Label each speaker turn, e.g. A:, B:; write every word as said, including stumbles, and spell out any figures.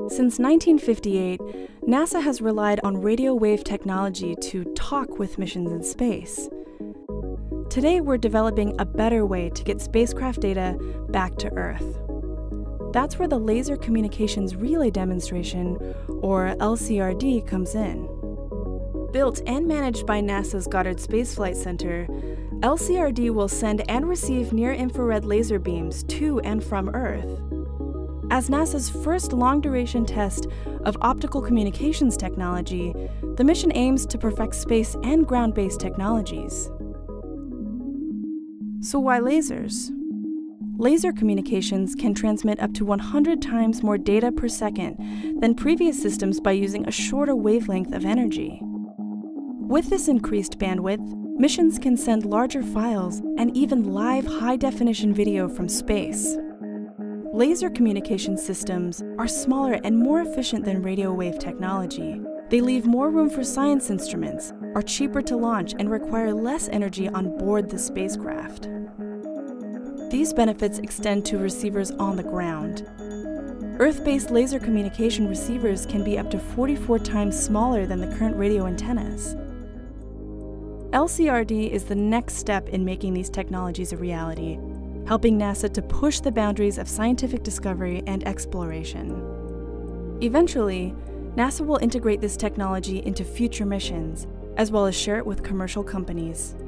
A: Since nineteen fifty-eight, NASA has relied on radio wave technology to talk with missions in space. Today, we're developing a better way to get spacecraft data back to Earth. That's where the Laser Communications Relay Demonstration, or L C R D, comes in. Built and managed by NASA's Goddard Space Flight Center, L C R D will send and receive near-infrared laser beams to and from Earth. As NASA's first long-duration test of optical communications technology, the mission aims to perfect space and ground-based technologies. So why lasers? Laser communications can transmit up to one hundred times more data per second than previous systems by using a shorter wavelength of energy. With this increased bandwidth, missions can send larger files and even live high-definition video from space. Laser communication systems are smaller and more efficient than radio wave technology. They leave more room for science instruments, are cheaper to launch, and require less energy on board the spacecraft. These benefits extend to receivers on the ground. Earth-based laser communication receivers can be up to forty-four times smaller than the current radio antennas. L C R D is the next step in making these technologies a reality, helping NASA to push the boundaries of scientific discovery and exploration. Eventually, NASA will integrate this technology into future missions, as well as share it with commercial companies.